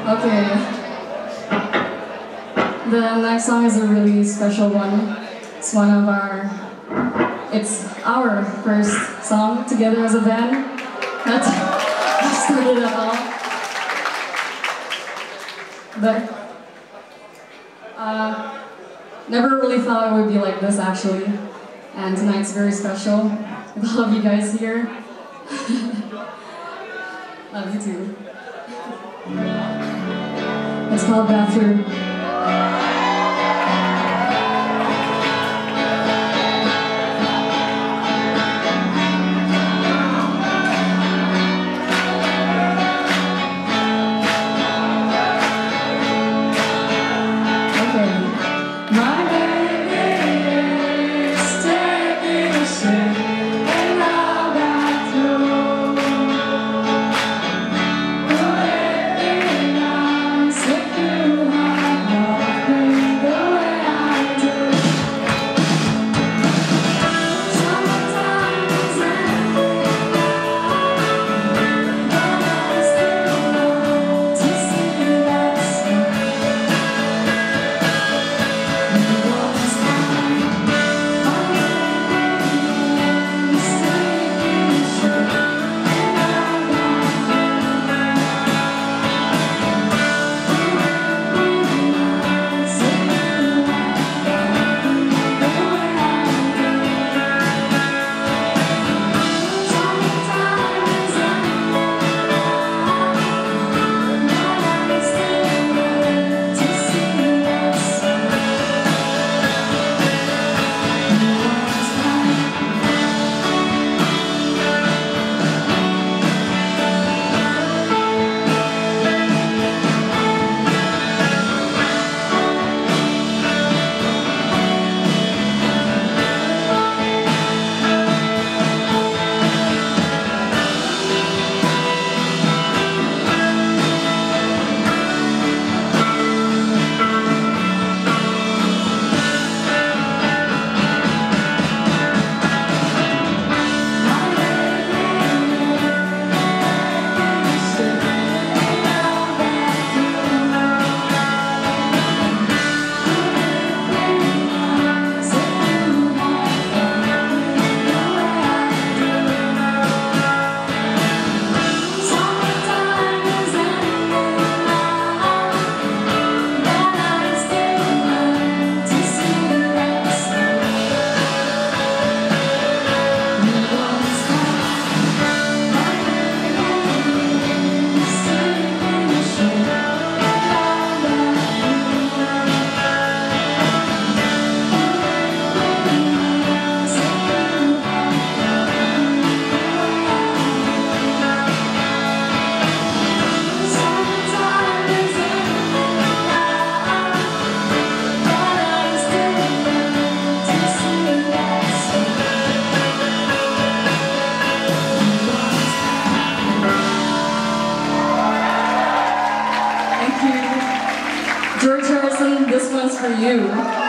Okay. The next song is a really special one. It's our first song together as a band. That started it all. But never really thought it would be like this actually. And tonight's very special with all of you guys here. Love you too. It's called Bathroom. This one's for you.